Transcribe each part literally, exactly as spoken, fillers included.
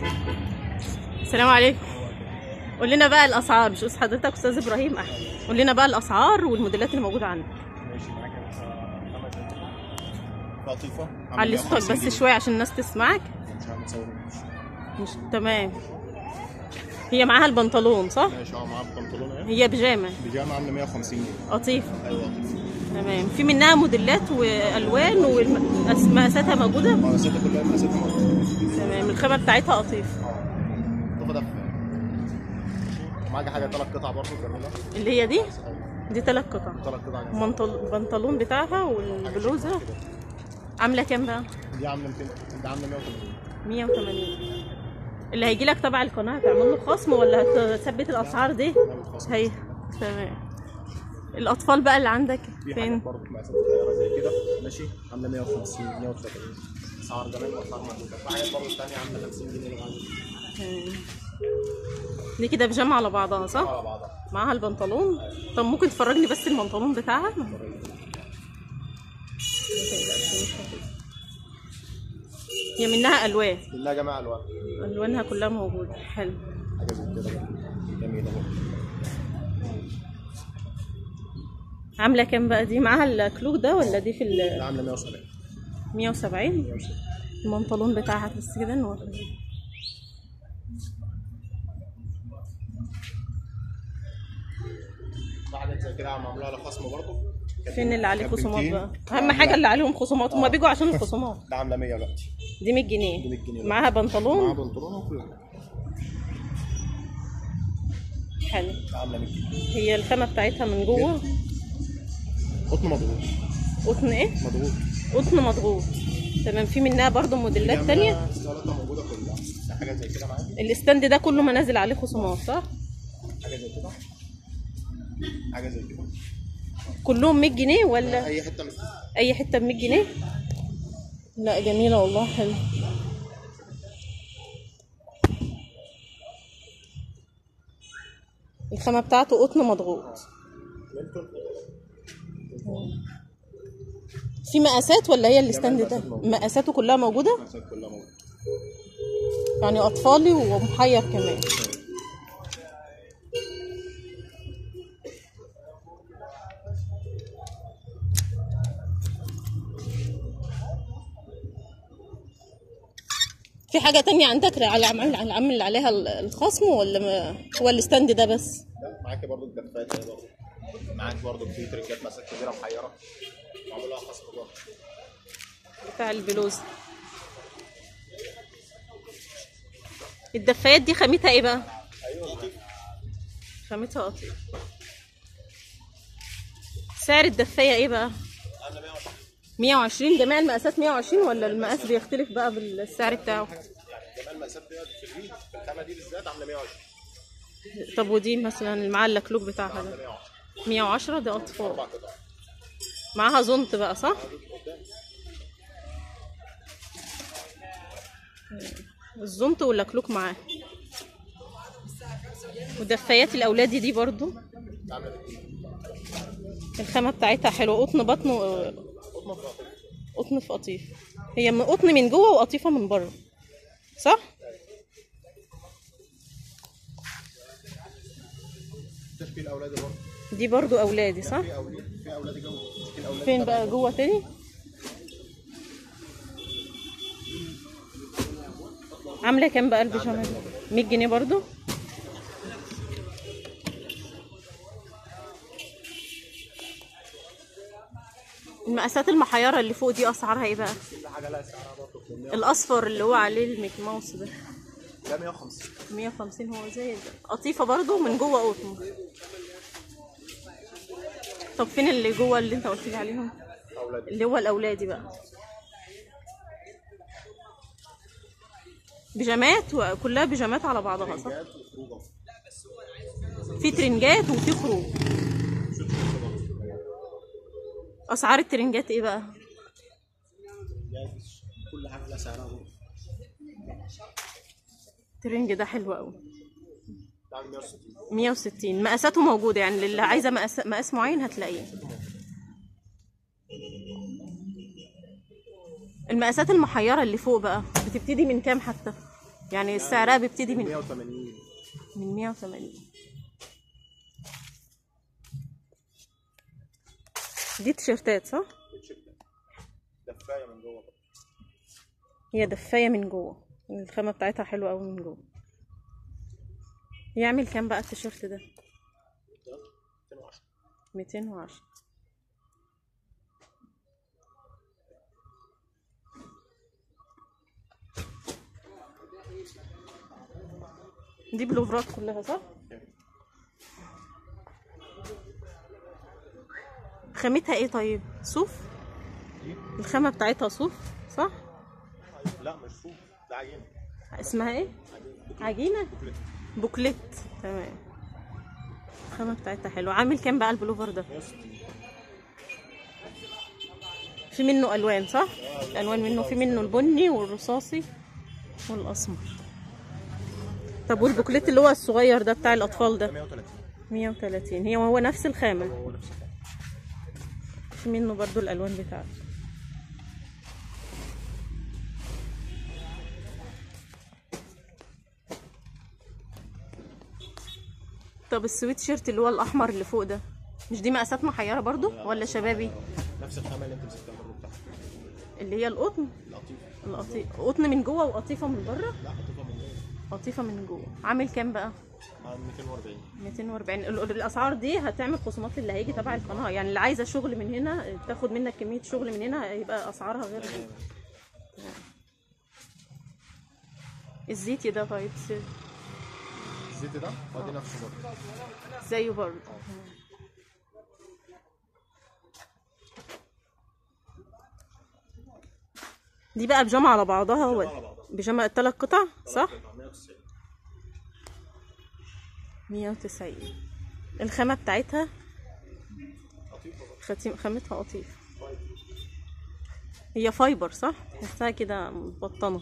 السلام عليكم. قول لنا بقى الاسعار، مش اسم حضرتك استاذ ابراهيم احمد؟ قول لنا بقى الاسعار والموديلات اللي موجوده عندك. ماشي معاك لطيفه. علي صوتك بس شويه عشان الناس تسمعك. مش عامل تصور. مش تمام. هي معاها البنطلون صح؟ ماشي اه معاها البنطلون اهي. هي بيجامه. بيجامه عامله مية وخمسين جنيه. قطيفه. ايوه قطيفه. تمام. في منها موديلات والوان ومقاساتها موجوده؟ مقاساتها كلها مقاساتها موجوده. تمام. الخامه بتاعتها قطيفه. اه القطيفه ده معاك حاجه ثلاث قطع برضه جميله. اللي هي دي؟ دي ثلاث قطع. ثلاث قطع البنطلون بتاعها والبلوزه عامله كام بقى؟ دي عامله ميتين. دي عامله مية وتمانين. مية وتمانين. اللي هيجي لك تبع القناه هتعمل له خصم ولا هتثبت الاسعار دي؟ هي تمام. الاطفال بقى اللي عندك فين؟ برضه مقاسات صغيره زي كده ماشي عامله مية وخمسين مية وتلاتين. اسعار جمال واسعار موجوده. في حاجات برضه ثانيه عامله خمسين جنيه لو عايز. دي كده بيجامه على بعضها صح؟ على بعضها. معاها البنطلون. طب ممكن تفرجني بس البنطلون بتاعها؟ هي منها الوان. منها جماعه الوان. الوانها كلها موجوده. حلو. حاجه زي كده جميله برضه. عامله كام بقى دي؟ معاها الكلوك ده ولا دي في ال؟ عامله مية وسبعين. مية وسبعين. البنطلون بتاعها بس كده نوريه. حاجات زي كده معموله على خصم برضه. فين اللي عليه خصومات بقى؟ اهم حاجه اللي عليهم خصومات، هما بيجوا عشان الخصومات. ده عامله مية دلوقتي. دي مية جنيه. دي مية جنيه. معاها بنطلون. معاها بنطلون وكلوك. حلو. عامله مية جنيه. هي الخامه بتاعتها من جوه قطن مضغوط. قطن ايه؟ مضغوط. قطن مضغوط. تمام. في منها برضو موديلات تانية. السلطه موجوده كلها. حاجه زي كده معاك. الاستاند ده كله منازل عليه خصومات صح؟ حاجه زي كده. حاجه زي كده. كلهم مية جنيه ولا؟ اي حته من اي حته ب مية جنيه. لا جميله والله. حلو. الخامه بتاعته قطن مضغوط. في مقاسات ولا هي الاستاند ده؟ مقاساته كلها موجوده؟ مقاسات كلها موجوده. يعني اطفالي ومحير كمان. في حاجه تانية عندك على عامل عليها الخصم ولا ما هو الاستاند ده بس؟ لا معاكي برضه الجفات اهي برضه. معاك برضه في ترنجات مسات كبيره محيره معمول لها خصم برضه. بتاع البلوز. الدفايات دي خامتها ايه بقى؟ ايوه خامتها قطيف. سعر الدفايه ايه بقى؟ عامله مية وعشرين. مية وعشرين. جميع المقاسات مية وعشرين ولا المقاس بيختلف بقى بالسعر بتاعه؟ يعني جميع المقاسات ديت في الريد في الخامه دي بالذات عامله مية وعشرين. طب ودي مثلا اللي معاها اللكلوك بتاعها ده؟ مية وعشرة. ده اطفال. اربع قطع. معاها زونت بقى صح؟ الزونت واللكلوك معاه. ودفايات الاولاد دي برضو الخامه بتاعتها حلوه. قطن بطن و... قطن في قطيف. هي من قطن من جوه وقطيفه من بره صح؟ تشكيل اولادي برضه. دي برضو اولادي صح؟ في اولادي في اولادي جوه. تشكيل اولادي. فين بقى جوه تاني؟ عامله كام بقى البيجامه دي؟ مية جنيه برضو. المقاسات المحيره اللي فوق دي اسعارها ايه بقى؟ كل حاجه لها سعرها برضه. الاصفر اللي هو عليه الميكي ماوس ده ده مية وخمسين. مية وخمسين. هو زي ده قطيفه برضو من جوه قطن. طب فين اللي جوه اللي انت قلت لي عليهم؟ اولادي. اللي هو الاولادي بقى. بيجامات وكلها بيجامات على بعضها صح؟ في ترنجات وفي خروج. اسعار الترنجات ايه بقى؟ كل حاجه لها سعرها. الترنج ده حلو قوي. مية وستين. مية وستين. مقاساته موجوده يعني اللي عايزه مقاس مقاس معين هتلاقيه. المقاسات المحيره اللي فوق بقى بتبتدي من كام حتى؟ يعني سعرها بيبتدي من مية وتمانين. من مية وتمانين. دي تيشيرتات صح؟ دفايه من جوه بقى. هي دفايه من جوه، الخامه بتاعتها حلوه قوي من جوه. يعمل كام بقى التيشيرت ده؟ ميتين وعشرة. دي بلوفرات كلها صح؟ خامتها ايه طيب؟ صوف؟ الخامة بتاعتها صوف صح؟ لا مش صوف، ده عجينة. اسمها ايه؟ عجينة؟ بوكليت. بوكليت تمام. الخامة بتاعتها حلوة. عامل كام بقى البلوفر ده؟ في منه الوان صح؟ الالوان منه، في منه البني والرصاصي والاسمر. طب والبوكليت اللي هو الصغير ده بتاع الاطفال ده؟ مية وتلاتين. مية وتلاتين. هي وهو نفس الخامة؟ هو نفس الخامة. في منه برضو الالوان بتاعته. طب السويت شيرت اللي هو الاحمر اللي فوق ده، مش دي مقاسات محيره برضو ولا شبابي؟ نفس الخامة اللي انت مسكتها برضه بتاعتك. اللي هي القطن؟ القطيفة. القطيفه قطن من جوه وقطيفه من بره؟ لا قطيفة من جوه. قطيفه من جوه. عامل كام بقى؟ ميتين وأربعين. ميتين وأربعين. ال- الاسعار دي هتعمل خصومات للي هيجي تبع القناه، يعني اللي عايزه شغل من هنا تاخد منك كميه شغل من هنا هيبقى اسعارها غير دي. الزيتي ده طيب الزيت ده هو دي نفسه برضه. زيه برضه. دي بقى بيجامه على بعضها ولا بيجامه الثلاث قطع صح؟ مية وتسعين. الخامه بتاعتها ختيم خامتها قطيف. هي فايبر صح؟ تحسها كده مبطنه.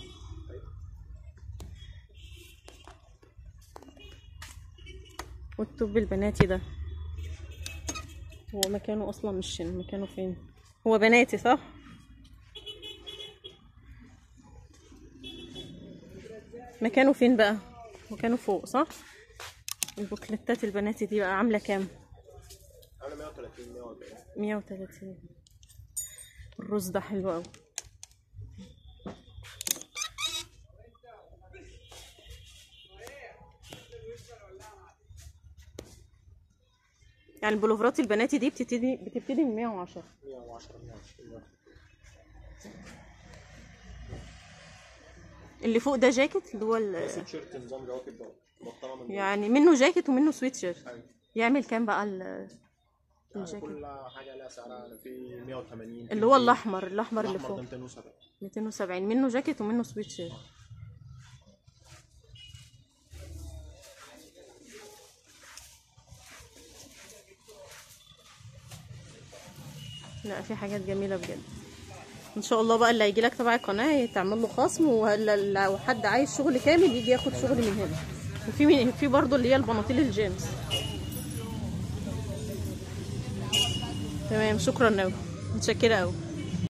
والتوب البناتي ده هو مكانه اصلا مش هنا، مكانه فين؟ هو بناتي صح؟ مكانه فين بقى؟ مكانه فوق صح؟ البوكليتات البناتي دي بقى عامله كام؟ عاملة مية وتلاتين مية وأربعين. مية وتلاتين. الروز ده حلو قوي. يعني البلوفرات البناتي دي بتبتدي بتبتدي من مية وعشرة. مية وعشرة مية وعشرين. اللي فوق ده جاكيت اللي هو ده سويت شيرت نظام جواكت بقى. بطانة من جوه. يعني منه جاكيت ومنه سويت شيرت. أيوة. يعمل كام بقى ال يعني الجاكيت؟ كل حاجة لها سعرها في مية وتمانين. اللي هو الاحمر الاحمر اللي فوق ميتين وسبعين. ميتين وسبعين. منه جاكيت ومنه سويت شيرت. لا في حاجات جميله بجد. ان شاء الله بقى اللي هيجي لك تبع القناه تعمل له خصم، ولو حد عايز شغل كامل يجي ياخد شغل من هنا. وفي في برضه اللي هي البناطيل الجينز. تمام شكرا قوي، متشكره قوي.